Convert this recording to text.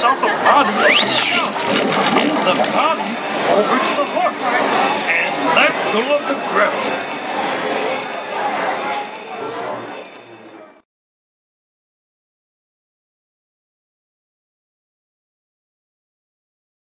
yourself a body. Move the body over to the horse and let go of the grip.